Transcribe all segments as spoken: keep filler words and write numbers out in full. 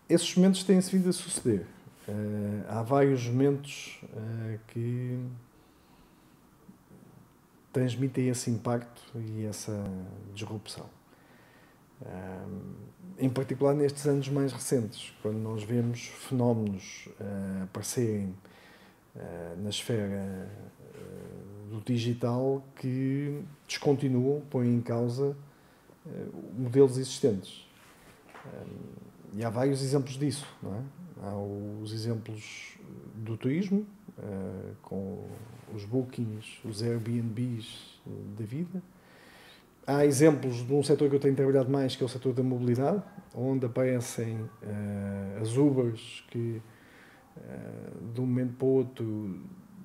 esses momentos têm-se vindo a suceder. Uh, há vários momentos uh, que transmitem esse impacto e essa disrupção. Uh, em particular nestes anos mais recentes, quando nós vemos fenómenos uh, aparecerem uh, na esfera uh, do digital que descontinuam, põem em causa uh, modelos existentes. Uh, e há vários exemplos disso, não é? Há os exemplos do turismo, uh, com os bookings, os Airbnbs da vida. Há exemplos de um setor que eu tenho trabalhado mais, que é o setor da mobilidade, onde aparecem uh, as Ubers que, uh, de um momento para o outro,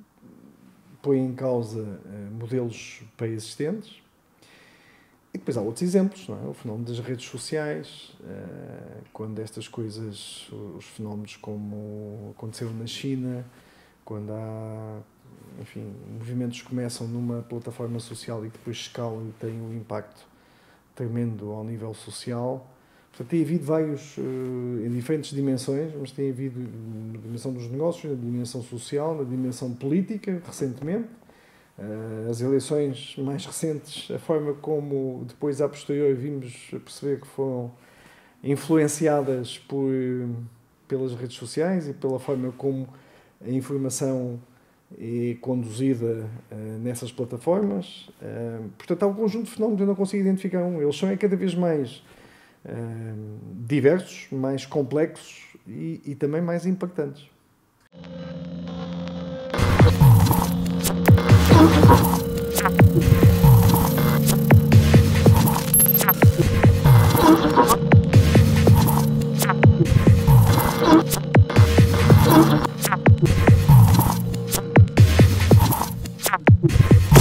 põem em causa uh, modelos pré-existentes. E depois há outros exemplos, não é? O fenómeno das redes sociais, uh, quando estas coisas, os fenómenos como aconteceram na China, quando há, enfim, movimentos que começam numa plataforma social e depois escalam e têm um impacto tremendo ao nível social. Portanto, tem havido vários, uh, em diferentes dimensões, mas tem havido na dimensão dos negócios, na dimensão social, na dimensão política, recentemente. As eleições mais recentes, a forma como depois, a posteriori, vimos a perceber que foram influenciadas por, pelas redes sociais e pela forma como a informação é conduzida uh, nessas plataformas. Uh, portanto, há um conjunto de fenómenos, eu não consigo identificar um. Eles são é cada vez mais uh, diversos, mais complexos e, e também mais impactantes. We'll be right back.